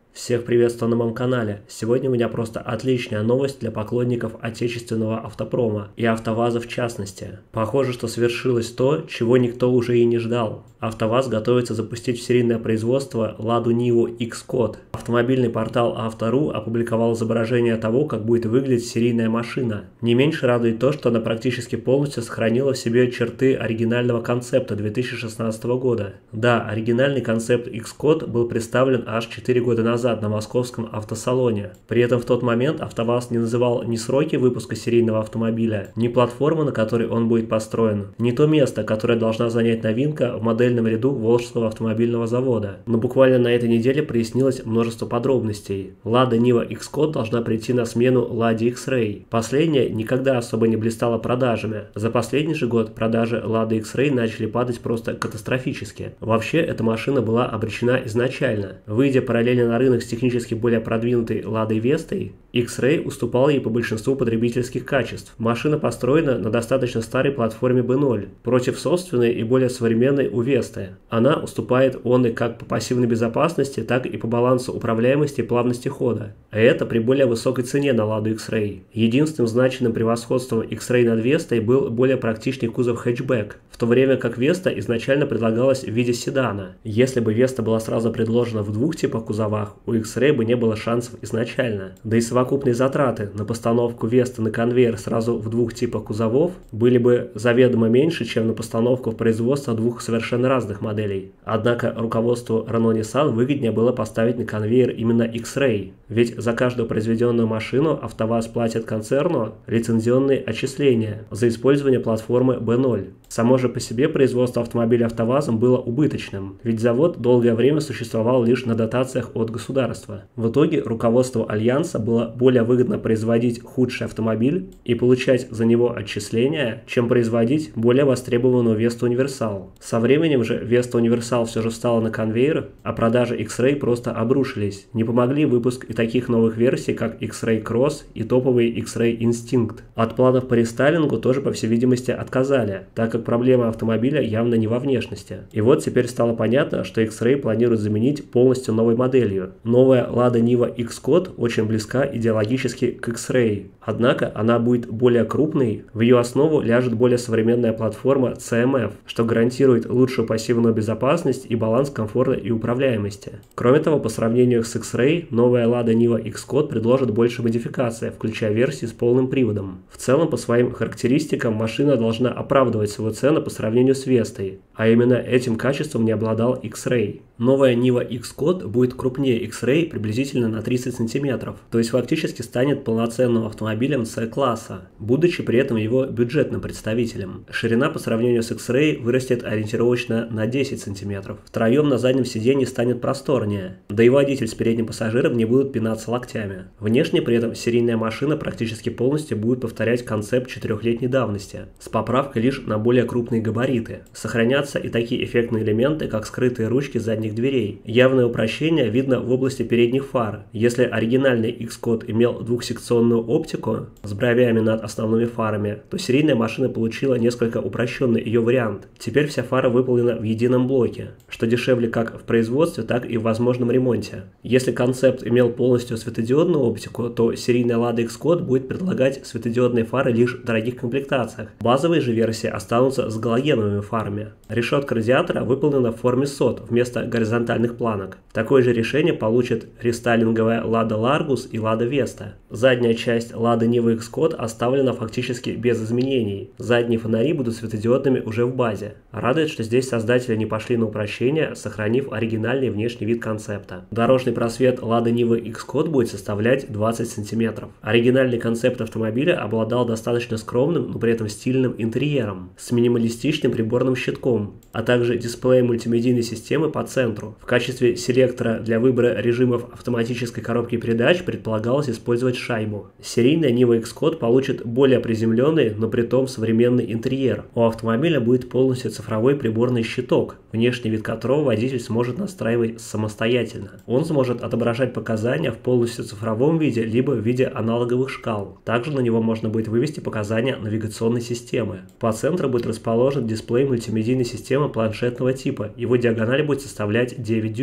Всех приветствую на моем канале. Сегодня у меня просто отличная новость для поклонников отечественного автопрома и АвтоВАЗа в частности. Похоже, что свершилось то, чего никто уже и не ждал. АвтоВАЗ готовится запустить в серийное производство Ладу Ниву X-Code. Автомобильный портал Авто.ру опубликовал изображение того, как будет выглядеть серийная машина. Не меньше радует то, что она практически полностью сохранила в себе черты оригинального концепта 2016 года. Да, оригинальный концепт X-Code был представлен аж 4 года назад на московском автосалоне. При этом в тот момент АвтоВАЗ не называл ни сроки выпуска серийного автомобиля, ни платформу, на которой он будет построен, ни то место, которое должна занять новинка в модельном ряду Волжского автомобильного завода. Но буквально на этой неделе прояснилось множество подробностей. Лада Нива X-Code должна прийти на смену Ладе X-Ray. Последняя никогда особо не блистала продажами. За последний же год продажи Лады X-Ray начали падать просто катастрофически. Вообще, эта машина была обречена изначально. Выйдя параллельно на рынок с технически более продвинутой Ладой Вестой, X-Ray уступал ей по большинству потребительских качеств. Машина построена на достаточно старой платформе B0, против собственной и более современной у Весты. Она уступает онной как по пассивной безопасности, так и по балансу управляемости и плавности хода. А это при более высокой цене на Ладу X-Ray. Единственным значимым превосходством X-Ray над Вестой был более практичный кузов хэтчбэк, в то время как Веста изначально предлагалась в виде седана. Если бы Веста была сразу предложена в двух типах кузовах, у X-Ray бы не было шансов изначально. Да и совокупные затраты на постановку Весты на конвейер сразу в двух типах кузовов были бы заведомо меньше, чем на постановку в производство двух совершенно разных моделей. Однако руководству Renault-Nissan выгоднее было поставить на конвейер именно X-Ray, ведь за каждую произведенную машину АвтоВАЗ платит концерну лицензионные отчисления за использование платформы B0. Само же по себе производство автомобиля АвтоВАЗом было убыточным, ведь завод долгое время существовал лишь на дотациях от государства. В итоге руководству Альянса было более выгодно производить худший автомобиль и получать за него отчисления, чем производить более востребованную Весту Универсал. Со временем же Веста Универсал все же встала на конвейер, а продажи X-Ray просто обрушились. Не помогли выпуск и таких новых версий, как X-Ray Cross и топовый X-Ray Instinct. От планов по рестайлингу тоже, по всей видимости, отказали, так как проблема автомобиля явно не во внешности. И вот теперь стало понятно, что X-Ray планирует заменить полностью новой моделью. Новая Lada Niva X-Code очень близка идеологически к X-Ray, однако она будет более крупной, в ее основу ляжет более современная платформа CMF, что гарантирует лучшую пассивную безопасность и баланс комфорта и управляемости. Кроме того, по сравнению с X-Ray, новая Lada Niva X-Code предложит больше модификаций, включая версии с полным приводом. В целом, по своим характеристикам, машина должна оправдывать свою цену по сравнению с Вестой, а именно этим качеством не обладал X-Ray. Новая Niva X-Code будет крупнее X-Ray приблизительно на 30 см, то есть фактически станет полноценным автомобилем C-класса, будучи при этом его бюджетным представителем. Ширина по сравнению с X-Ray вырастет ориентировочно на 10 см. Втроем на заднем сиденье станет просторнее, да и водитель с передним пассажиром не будут пинаться локтями. Внешне при этом серийная машина практически полностью будет повторять концепт 4-летней давности, с поправкой лишь на более крупные габариты. Сохранятся и такие эффектные элементы, как скрытые ручки задних дверей. Явное упрощение видно в области передних фар. Если оригинальный X-Code имел двухсекционную оптику с бровями над основными фарами, то серийная машина получила несколько упрощенный ее вариант. Теперь вся фара выполнена в едином блоке, что дешевле как в производстве, так и в возможном ремонте. Если концепт имел полностью светодиодную оптику, то серийная Lada X-Code будет предлагать светодиодные фары лишь в дорогих комплектациях. Базовые же версии останутся с галогеновыми фарами. Решетка радиатора выполнена в форме сот вместо горизонтальных планок. Такое же решение получит рестайлинговая Lada Largus и Lada Vesta. Задняя часть Lada Niva X-Code оставлена фактически без изменений. Задние фонари будут светодиодными уже в базе. Радует, что здесь создатели не пошли на упрощение, сохранив оригинальный внешний вид концепта. Дорожный просвет Lada Niva X-Code будет составлять 20 см. Оригинальный концепт автомобиля обладал достаточно скромным, но при этом стильным интерьером, с минималистичным приборным щитком, а также дисплеем мультимедийной системы по центру. В качестве селектора для выбора режимов автоматической коробки передач предполагалось использовать шайбу. Серийная Niva X-Code получит более приземленный, но при том современный интерьер. У автомобиля будет полностью цифровой приборный щиток, внешний вид которого водитель сможет настраивать самостоятельно. Он сможет отображать показания в полностью цифровом виде, либо в виде аналоговых шкал. Также на него можно будет вывести показания навигационной системы. По центру будет расположен дисплей мультимедийной системы планшетного типа. Его диагональ будет составлять 9 дюймов.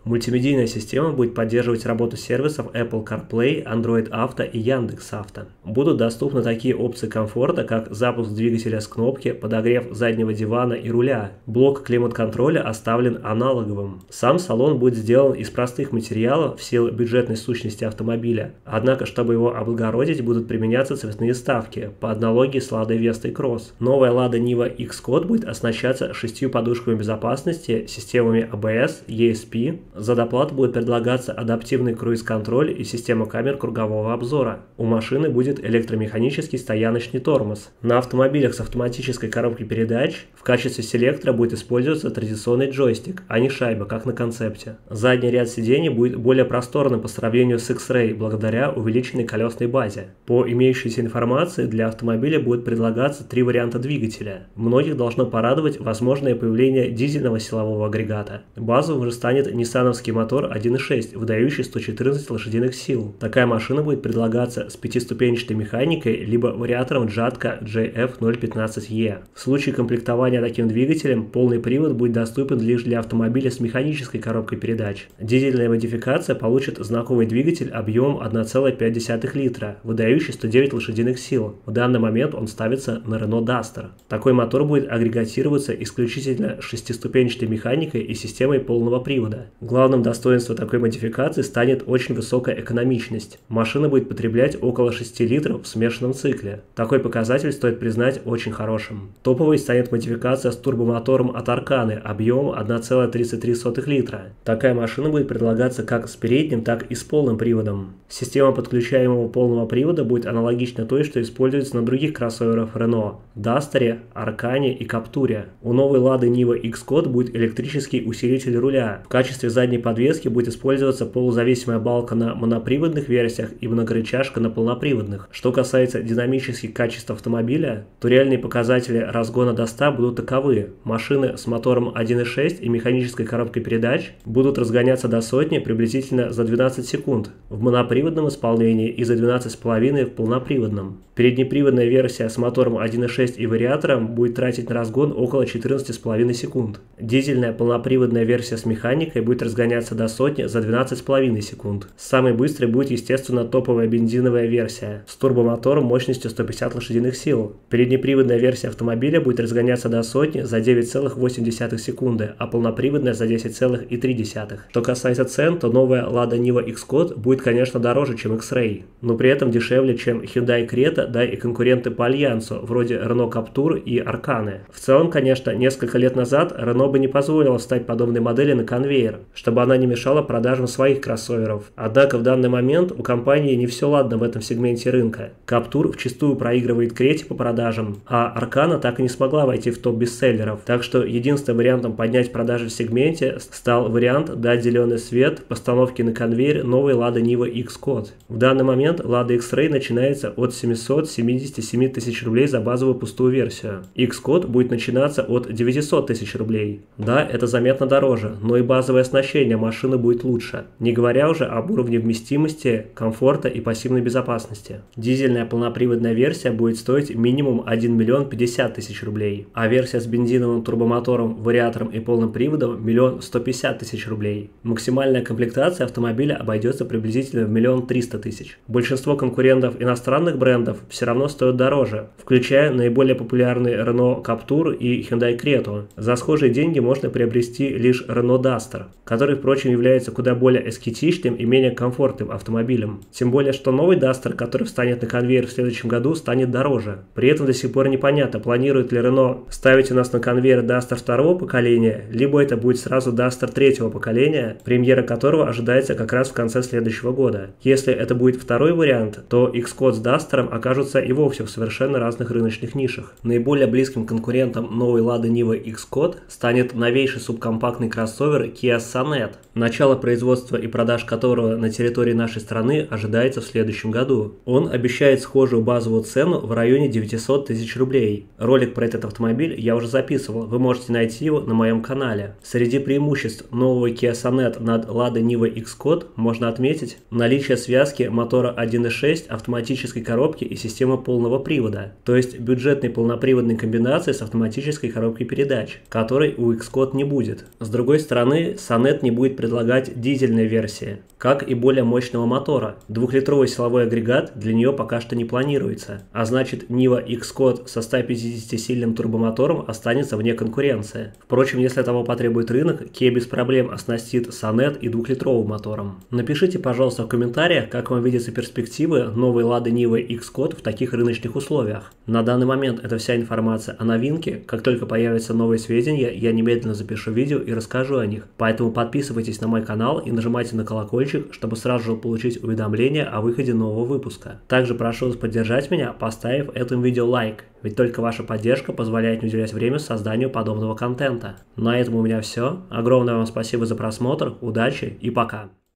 Мультимедийная система будет поддерживать работу сервисов Apple CarPlay, Android Auto и Яндекс.Авто. Будут доступны такие опции комфорта, как запуск двигателя с кнопки, подогрев заднего дивана и руля. Блок климат-контроля оставлен аналоговым. Сам салон будет сделан из простых материалов в силу бюджетной сущности автомобиля. Однако, чтобы его облагородить, будут применяться цветные вставки по аналогии с Ладой Вестой Кросс. Новая Lada Niva Xcode будет оснащаться 6 подушками безопасности, системами ABS, ESP. За доплату будет предлагаться адаптивный круиз-контроль и система камер кругового обзора. У машины будет электромеханический стояночный тормоз. На автомобилях с автоматической коробкой передач в качестве селектора будет использоваться традиционный джойстик, а не шайба, как на концепте. Задний ряд сидений будет более просторным по сравнению с X-Ray благодаря увеличенной колесной базе. По имеющейся информации, для автомобиля будет предлагаться 3 варианта двигателя. Многих должно порадовать возможное появление дизельного силового агрегата. Базовым же станет ниссановский мотор 1.6, выдающий 114 лошадиных сил. Такая машина будет предлагаться с 5-ступенчатой механикой либо вариатором Jatco JF015E. В случае комплектования таким двигателем полный привод будет доступен лишь для автомобиля с механической коробкой передач. Дизельная модификация получит знакомый двигатель объемом 1,5 литра, выдающий 109 лошадиных сил. В данный момент он ставится на Renault Duster. Такой мотор будет агрегатироваться исключительно 6-ступенчатой механикой и системой полного привода. Главным достоинством такой модификации станет очень высокая экономичность. Машина будет потреблять около 6 литров в смешанном цикле. Такой показатель стоит признать очень хорошим. Топовой станет модификация с турбомотором от Arkana объемом 1,33 литра. Такая машина будет предлагаться как с передним, так и с полным приводом. Система подключаемого полного привода будет аналогична той, что используется на других кроссоверах Renault – Duster, Arkana и Captur. У новой Lada Niva Xcode будет электрический усилитель руля. В качестве задней подвески будет использоваться полузависимая балка на моноприводных версиях и многорычажка на полноприводных. Что касается динамических качеств автомобиля, то реальные показатели разгона до 100 будут таковы. Машины с мотором 1.6 и механической коробкой передач будут разгоняться до сотни приблизительно за 12 секунд в моноприводном исполнении и за 12,5 в полноприводном. Переднеприводная версия с мотором 1.6 и вариатором будет тратить на разгон около 14,5 секунд. Дизельная полноприводная версия с механикой будет разгоняться до сотни за 12,5 секунд. Самой быстрой будет, естественно, топовая бензиновая версия с турбомотором мощностью 150 лошадиных сил. Переднеприводная версия автомобиля будет разгоняться до сотни за 9,8 секунды, а полноприводная за 10,3. Что касается цен, то новая Lada Niva Xcode будет, конечно, дороже, чем X-Ray, но при этом дешевле, чем Hyundai Creta, да и конкуренты по альянсу, вроде Renault Captur и Arkana. В целом, конечно, несколько лет назад Renault бы не позволила вставить подобные модели на конвейер, чтобы она не мешала продажам своих кроссоверов. Однако в данный момент у компании не все ладно в этом сегменте рынка. Captur вчастую проигрывает Crete по продажам, а Arkana так и не смогла войти в топ бестселлеров. Так что единственным вариантом поднять продажи в сегменте стал вариант дать зеленый свет постановки на конвейер новой Lada Niva Xcode. В данный момент Lada X-Ray начинается от 777 тысяч рублей за базовую пустую версию. Xcode будет начинаться от 900 тысяч рублей. Да, это заметно дороже, но и базовое оснащение машины будет лучше, не говоря уже об уровне вместимости, комфорта и пассивной безопасности. Дизельная полноприводная версия будет стоить минимум 1 миллион 50 тысяч рублей, а версия с бензиновым турбомотором, вариатором и полным приводом 1 150 000 рублей. Максимальная комплектация автомобиля обойдется приблизительно в 1 300 000. Большинство конкурентов иностранных брендов все равно стоят дороже, включая наиболее популярные Renault Captur и Hyundai Creta. За схожие деньги можно приобрести лишь Renault Duster, который, впрочем, является куда более эстетичным и менее комфортным автомобилем. Тем более, что новый Duster, который встанет на конвейер в следующем году, станет дороже. При этом до сих пор непонятно, планирует ли Renault ставить у нас на конвейер Duster второго поколения, либо это будет сразу Duster третьего поколения, премьера которого ожидается как раз в конце следующего года. Если это будет второй вариант, то Xcode с Duster окажутся и вовсе в совершенно разных рыночных нишах. Наиболее близким конкурентом новой Lada Niva Xcode станет новейший субкомпактный кроссовер Kia Sonet, начало производства и продаж которого на территории нашей страны ожидается в следующем году. Он обещает схожую базовую цену в районе 900 000 рублей. Ролик про этот автомобиль я уже записывал, вы можете найти его на моем канале. Среди преимуществ нового Kia Sonet над Lada Niva Xcode можно отметить наличие связки мотора 1.6, автоматической коробки и системы полного привода, то есть бюджетной полноприводной комбинации с автоматической коробкой передач, которой у Xcode не будет. С другой стороны, Sonet Sonnet не будет предлагать дизельной версии, как и более мощного мотора. Двухлитровый силовой агрегат для нее пока что не планируется, а значит Niva Xcode со 150-сильным турбомотором останется вне конкуренции. Впрочем, если того потребует рынок, Kia без проблем оснастит Sonnet и двухлитровым мотором. Напишите, пожалуйста, в комментариях, как вам видятся перспективы новой Lada Niva Xcode в таких рыночных условиях. На данный момент это вся информация о новинке. Как только появятся новые сведения, я немедленно запишу видео и расскажу о них. Поэтому подписывайтесь на мой канал и нажимайте на колокольчик, чтобы сразу же получить уведомления о выходе нового выпуска. Также прошу вас поддержать меня, поставив этому видео лайк, ведь только ваша поддержка позволяет мне уделять время созданию подобного контента. На этом у меня все. Огромное вам спасибо за просмотр, удачи и пока!